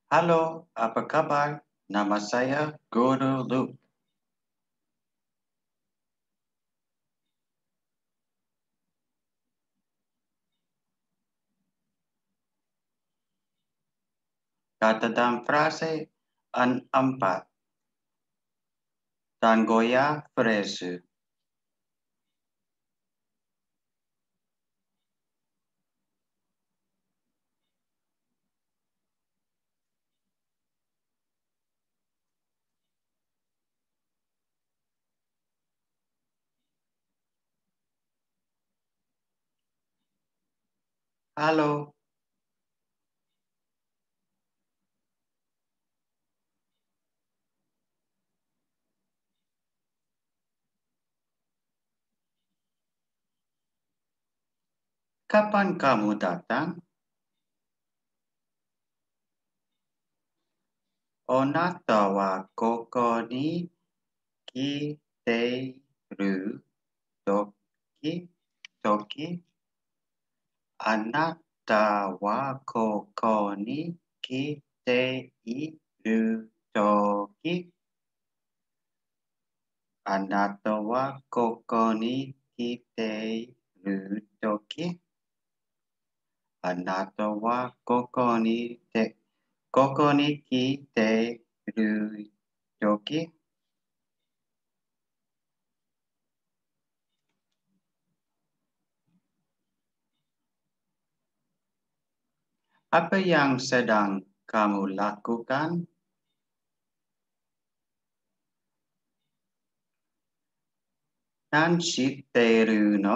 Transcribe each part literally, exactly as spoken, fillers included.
Halo, apa kabar? Nama saya Guru Luke. Kata dan frase an empat. Tangoya Fresu. Halo, kapan kamu datang? Onata wa koko ni kiteru toki toki. Anata wa koko ni kiteiru toki. Anata wa koko ni kiteiru toki. Anata wa koko ni te koko ni kiteiru toki. Apa yang sedang kamu lakukan? Nan shiteru no?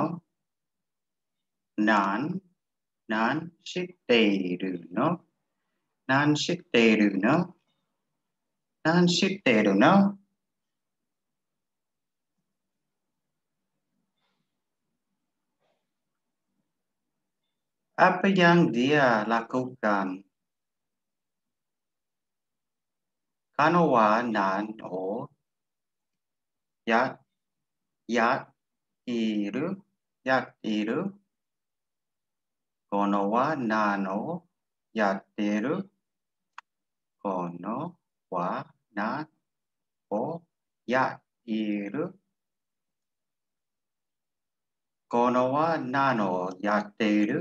Nan, nan shiteru no? Nan shiteru no? Nan shiteru no? Apa yang dia lakukan? Kano wa nan o ya ya iru ya iru. Kono wa nan o yatteru. Kono wa nan o yatteru. Kono wa nan o yatteru.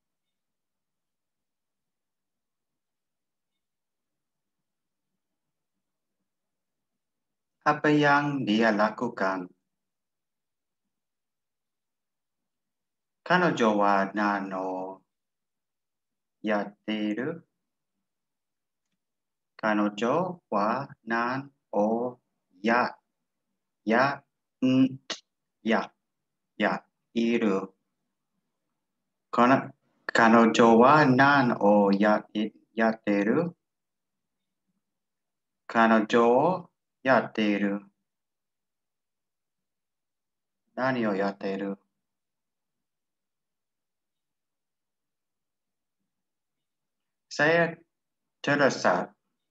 Apa yang dia lakukan? Kanojo wa nan o yatteru. Kanojo wa nan o ya ya n ya ya iru. Kono kanojo wa nan o ya yatteru. Kanojo o yatteru. Nani o yatteru? Saya tersesat.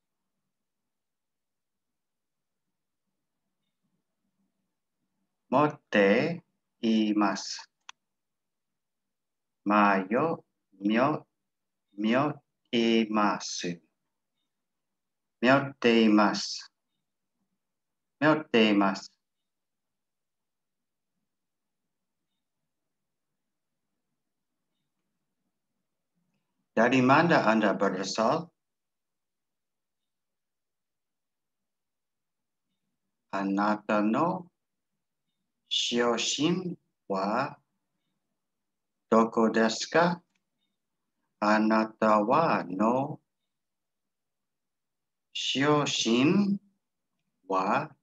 Motte imasu. Mayo myo myo imasu. Myotte imasu. Myotte imasu. Dari mana Anda berasal? Anata no shoshin wa doko desu ka? Anata wa no shoshin wa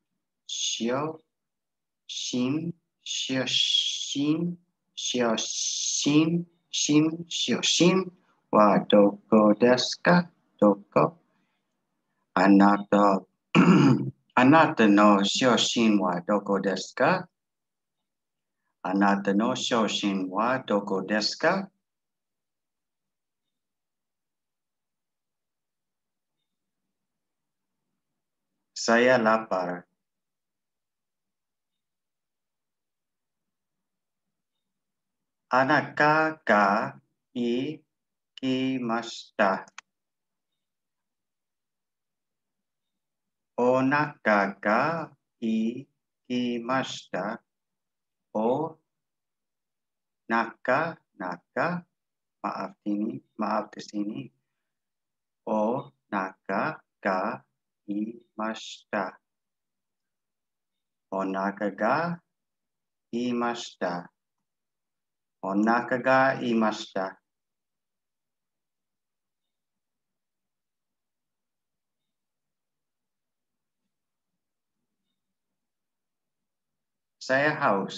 shoshin shoshin shoshin shin shoshin wa doko desu ka? Doko. Anata Anata no shoshin wa doko desu ka? Anata no shoshin wa doko desu ka? Saya lapar. Anaka ga ikimashita. Onaka ga ikimashita. O naka naka maaf ini maaf di sini. O naka ga imashita. Onaka ga imashita. Onaka ga imashita. Saya haus.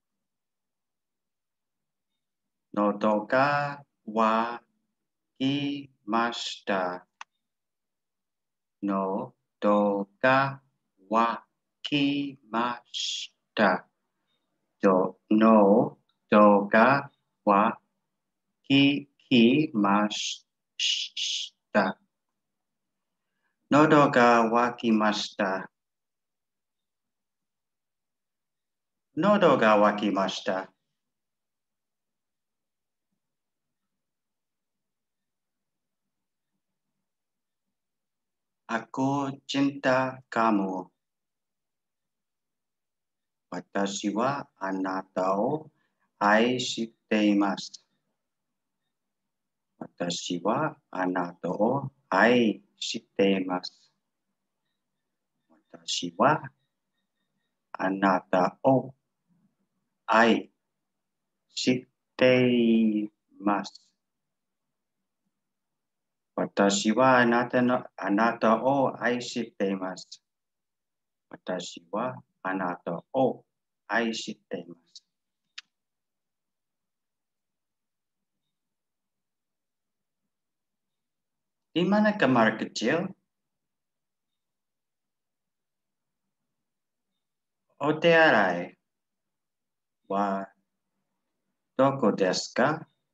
Nodo ga wa kimashita. Nodo ga wa kimashita. Do no do ga wa ki kimashita. Nodo ga wa kimashita. Nodo ga wa kimashita. Aku cinta kamu. Watashi wa anata o ai shiteimasu. Watashi wa anata o ai shiteimasu. Watashi wa anata o ai shiteimasu. Watashi wa anata no anata o ai shiteimasu. Watashi wa anata o ai shiteimasu. Di mana kamar kecil? Ote arai wa doko desu ka?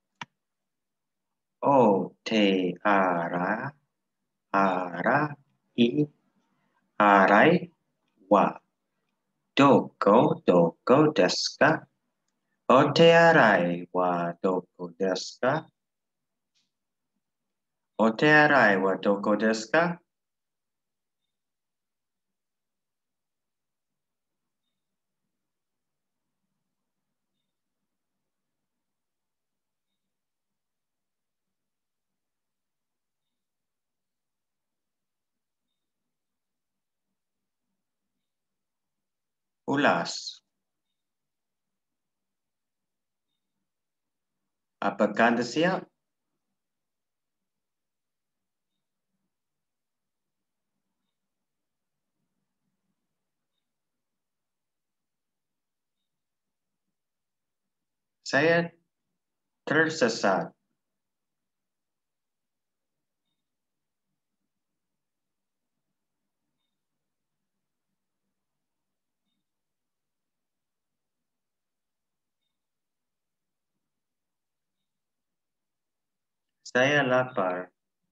Ote ara ara i arai wa doko doko desu ka? Ote arai wa doko desu ka? Ote arai wa doko desu ka? Ulas. Apakah Anda siap? Saya tersesat. Saya lapar.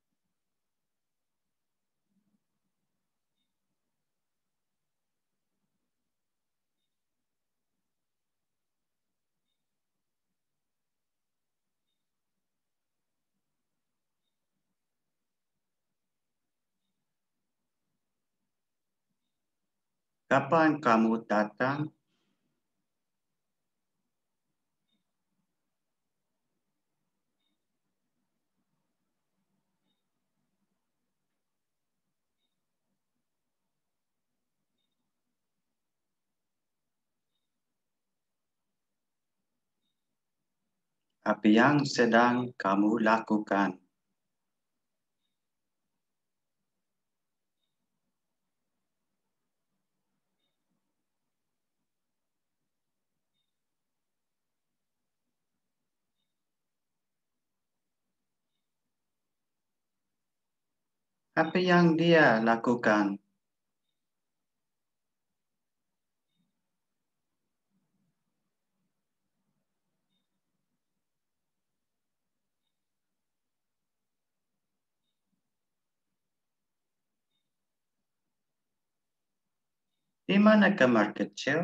Kapan kamu datang? Apa yang sedang kamu lakukan? Apa yang dia lakukan? Di mana kamar kecil?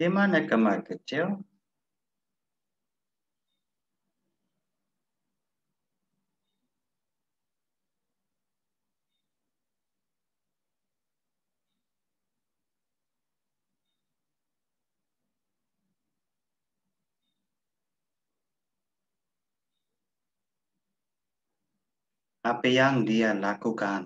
Di mana kamar kecil? Apa yang dia lakukan?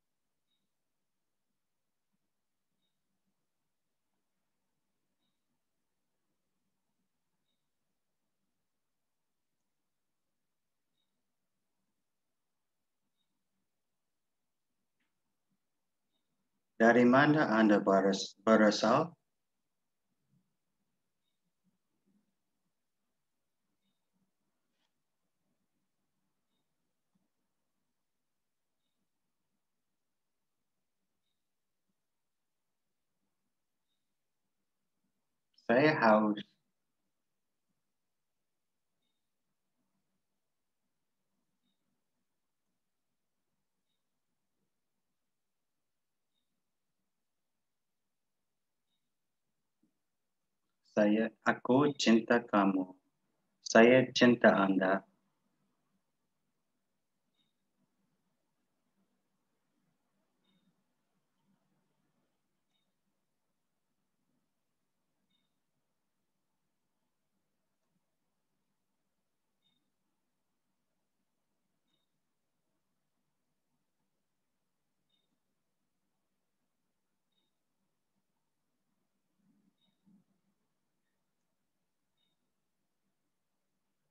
Dari mana Anda beras- berasal? Saya haus. Saya, aku cinta kamu. Saya cinta Anda.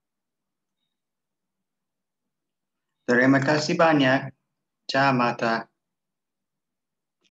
Terima kasih banyak. Ciao, Mata.